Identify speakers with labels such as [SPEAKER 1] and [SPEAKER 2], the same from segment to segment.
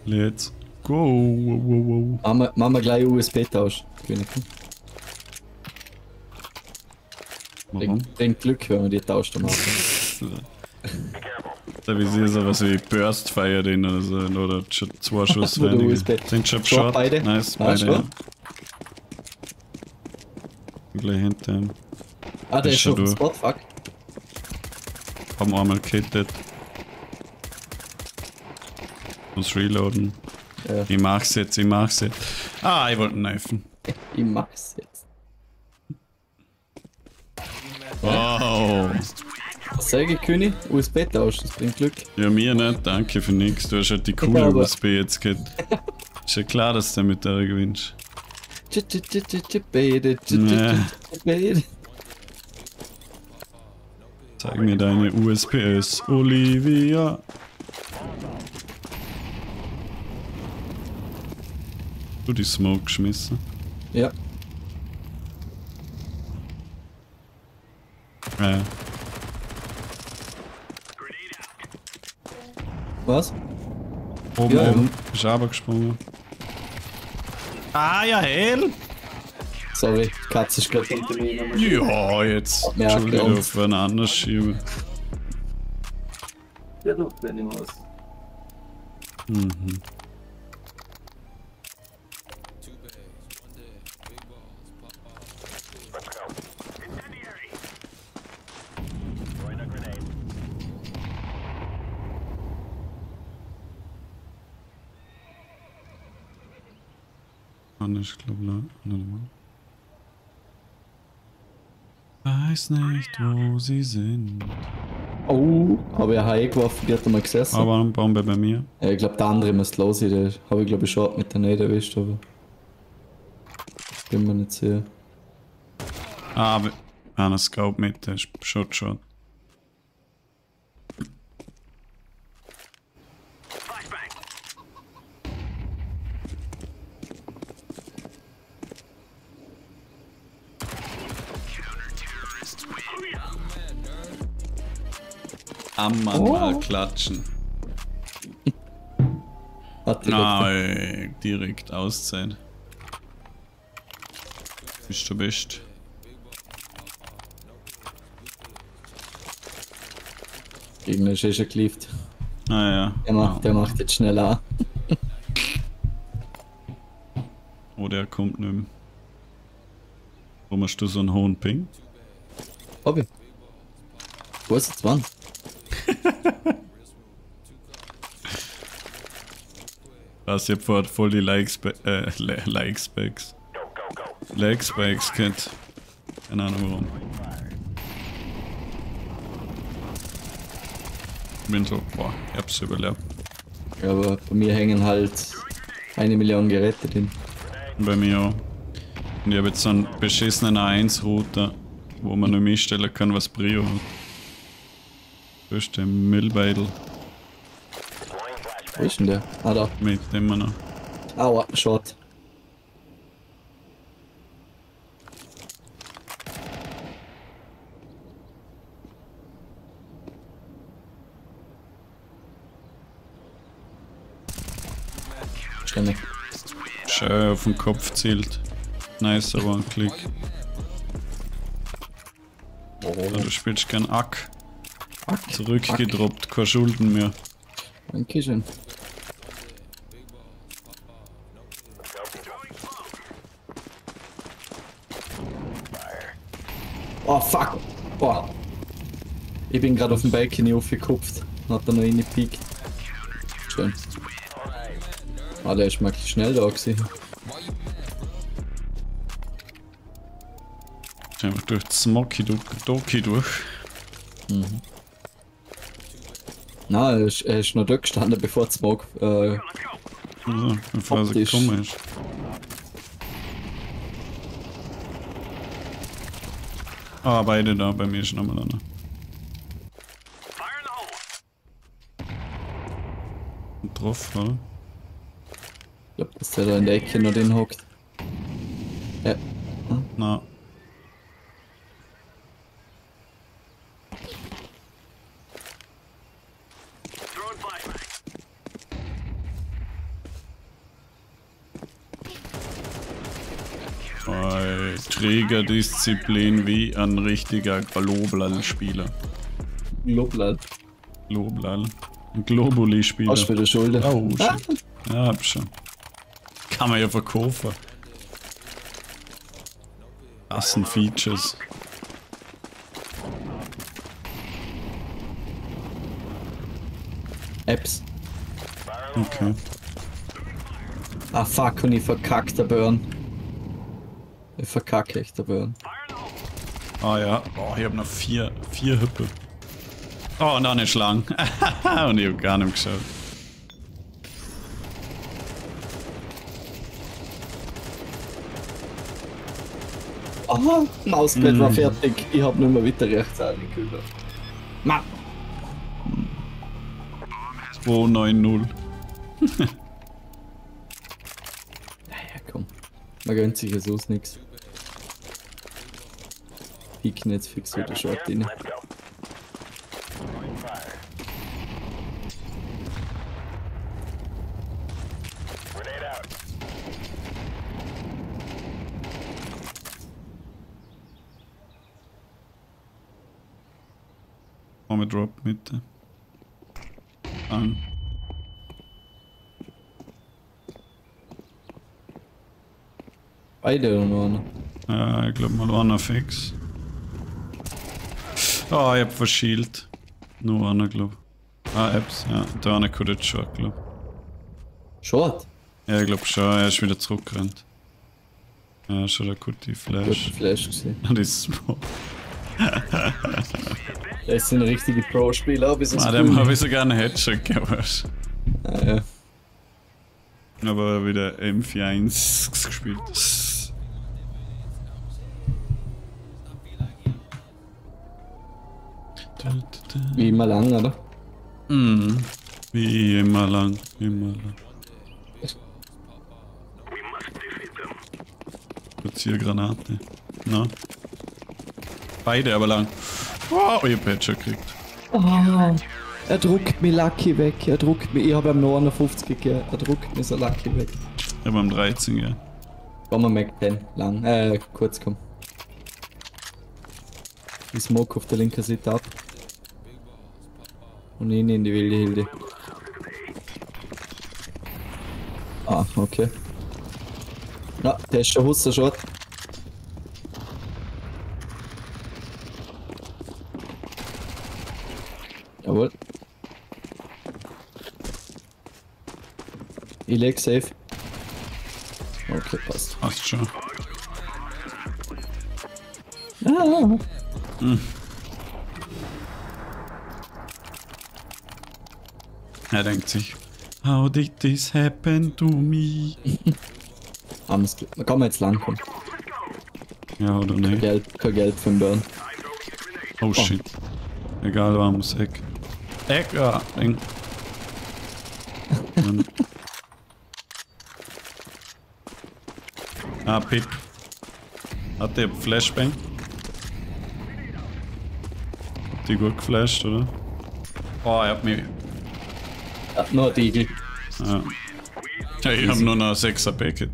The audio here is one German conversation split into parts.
[SPEAKER 1] Let's go. Wow, wow.
[SPEAKER 2] Machen wir gleich USB-Tausch.
[SPEAKER 1] Warum?
[SPEAKER 2] Bringt Glück, wenn wir die tauscht dann machen.
[SPEAKER 1] Da wie sie sowas wie Burst Fire den oder so, oder zwei Schuss
[SPEAKER 2] Oder
[SPEAKER 1] rein.
[SPEAKER 2] USB.
[SPEAKER 1] Den Chip
[SPEAKER 2] Shot
[SPEAKER 1] Shot.
[SPEAKER 2] beide?
[SPEAKER 1] Nice,
[SPEAKER 2] Ah,
[SPEAKER 1] beide.
[SPEAKER 2] schon?
[SPEAKER 1] Ja. Gleich hinter ihm.
[SPEAKER 2] Ah, der ist schon auf dem
[SPEAKER 1] du.
[SPEAKER 2] Spot, fuck.
[SPEAKER 1] Haben einmal kittet. Muss reloaden.
[SPEAKER 2] Ja.
[SPEAKER 1] Ich mach's jetzt, ich mach's jetzt. Ah, ich wollte kneifen.
[SPEAKER 2] Ich mach's jetzt.
[SPEAKER 1] Wow.
[SPEAKER 2] Was sag ich, König? USB-Tausch, das bringt Glück.
[SPEAKER 1] Ja, mir nicht, danke für nix. Du hast halt die coole
[SPEAKER 2] Ja, aber-
[SPEAKER 1] USB jetzt gehabt. Ist ja klar, dass du mit der gewinnst. Nee. Zeig mir deine USPS, Olivia. Du die Smoke geschmissen.
[SPEAKER 2] Ja.
[SPEAKER 1] Ja.
[SPEAKER 2] Was?
[SPEAKER 1] Oben,
[SPEAKER 2] Ja,
[SPEAKER 1] oben. Ist runtergesprungen. Ah, ja, hell!
[SPEAKER 2] Sorry, die Katze ist gerade hinter mir.
[SPEAKER 1] Ja, jetzt.
[SPEAKER 2] Ja,
[SPEAKER 1] Entschuldigung,
[SPEAKER 2] und-
[SPEAKER 1] auf einen anderen schieben.
[SPEAKER 2] Ja, du, wenn ich was.
[SPEAKER 1] Mhm. Ich glaube, weiß nicht, wo sie sind.
[SPEAKER 2] Oh, habe ich eine geworfen, die hat er mal gesessen.
[SPEAKER 1] Aber eine Bombe bei mir.
[SPEAKER 2] Ja, ich glaube, der andere muss los sein, den habe ich glaube ich schon mit der Nähe erwischt, aber. Bin mir nicht sicher.
[SPEAKER 1] Ah, aber einer Scout mit, der ist Shot. Am Mann mal klatschen.
[SPEAKER 2] Hat die letzte.
[SPEAKER 1] Nein, direkt Auszeit. Bist du best.
[SPEAKER 2] Gegner ist eh schon geliefert.
[SPEAKER 1] Ah ja.
[SPEAKER 2] Der macht jetzt schnell an.
[SPEAKER 1] Oh, der kommt nicht mehr. Warum hast du so einen hohen Ping?
[SPEAKER 2] Hab ich. Wo ist jetzt wann?
[SPEAKER 1] Was, ich hab vorher voll die Like-Specs gehabt. Keine Ahnung warum. Ich bin so, boah, ich hab's überlebt.
[SPEAKER 2] Ja, aber bei mir hängen halt 1 Million Geräte drin.
[SPEAKER 1] Und bei mir auch. Und ich hab jetzt so einen beschissenen A1-Router, wo man nicht mehr einstellen kann, was Brio hat. Wo ist der Müllbeidel?
[SPEAKER 2] Wo ist denn der? Ah, da.
[SPEAKER 1] Mit dem wir noch.
[SPEAKER 2] Aua, Shot. Schön.
[SPEAKER 1] Schön auf den Kopf zielt. Nice, aber ein Klick. Du spielst gern Ack. Zurückgedroppt, keine Schulden mehr.
[SPEAKER 2] Dankeschön. Oh fuck! Boah! Ich bin gerade auf dem Balkon aufgekupft. Hat er noch reingepiekt. Schön. Ah, der ist mal schnell da gewesen.
[SPEAKER 1] Ist einfach durch die Smoky-Doki durch.
[SPEAKER 2] Mhm. Nein, er ist noch dort gestanden, bevor die Smoke.
[SPEAKER 1] Also, bevor sie
[SPEAKER 2] Optisch.
[SPEAKER 1] gekommen ist. Ah, beide da, bei mir ist nochmal einer. Drauf, oder?
[SPEAKER 2] Ich glaube, dass der da in der Ecke noch drin hockt. Ja.
[SPEAKER 1] Na. Trägerdisziplin wie ein richtiger Globlal-Spieler.
[SPEAKER 2] Loblal.
[SPEAKER 1] Globlal. Ein Globuli-Spieler.
[SPEAKER 2] Hast du wieder Schulden?
[SPEAKER 1] Oh, shit. Ja, hab schon. Kann man ja verkaufen. Das sind Features.
[SPEAKER 2] Apps.
[SPEAKER 1] Okay.
[SPEAKER 2] Ah fuck, und ich verkackt der Burn. Ich verkacke echt der Burn.
[SPEAKER 1] Ah ja. Oh, ich hab noch vier Hüppe. Oh, und auch eine Schlange. Und ich hab gar nicht geschaut.
[SPEAKER 2] Aha, Mauspad war fertig. Ich hab nicht mehr weiter rechts angekühlt. Mann!
[SPEAKER 1] 290.
[SPEAKER 2] Ja, komm. Man gönnt sich ja sonst nix. Picken jetzt fix wieder Short rein.
[SPEAKER 1] Machen wir Drop Mitte. An.
[SPEAKER 2] Beide oder nur einer?
[SPEAKER 1] Ja, ich glaube mal einer fix. Oh, ich hab verschielt. Nur einer, glaub. Ah, Apps, ja. Der eine kommt jetzt schon, glaub.
[SPEAKER 2] Short?
[SPEAKER 1] Ja, ich glaub schon, er ist wieder zurückgerannt. Ja, schon der gute Flash.
[SPEAKER 2] Gute Flash gesehen.
[SPEAKER 1] Das ist Smoke.
[SPEAKER 2] Das sind richtige Pro-Spieler, bis es
[SPEAKER 1] Dem habe ich sogar einen Headshot gehabt.
[SPEAKER 2] Ah, ja.
[SPEAKER 1] Aber wieder M41 gespielt.
[SPEAKER 2] Wie immer lang, oder?
[SPEAKER 1] Mhm. Wie immer lang, immer lang. Platziergranate. Na? Beide aber lang. Wow, ich hab Headshot gekriegt.
[SPEAKER 2] Oh, er druckt mich Lucky weg, er druckt mich, ich habe ihm noch 51 gegeben, er druckt mich so Lucky weg.
[SPEAKER 1] Ich hab am 13, ja.
[SPEAKER 2] Komm mal Mac 10, lang, kurz komm. Ich smoke auf der linken Seite ab. Und ihn in die wilde Hilde. Ah, okay. Ja, der ist schon Husser Short. Jawohl. Ich leg safe. Okay, passt.
[SPEAKER 1] Passt schon.
[SPEAKER 2] Ah.
[SPEAKER 1] Er denkt sich, how did this happen to me?
[SPEAKER 2] Armes Glück. Da kann man jetzt lang kommen.
[SPEAKER 1] Ja, oder nicht?
[SPEAKER 2] Kein Geld für den Burn.
[SPEAKER 1] Oh shit. Egal, war ums Eck. Eck, ja, Ding. Ah, Pip. Hat der Flashbang? Die gut geflasht, oder? Oh, er hat mich.
[SPEAKER 2] Ja, nur die Igel.
[SPEAKER 1] Ja. Ja, ich hab nur noch ein 6er Packet.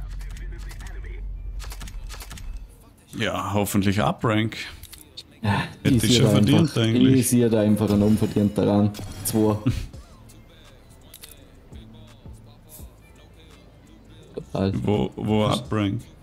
[SPEAKER 1] Ja, hoffentlich Uprank. Hätte ich schon verdient eigentlich.
[SPEAKER 2] Ich sehe da einfach einen unverdienten Rang. 2. Total.
[SPEAKER 1] Wo Uprank?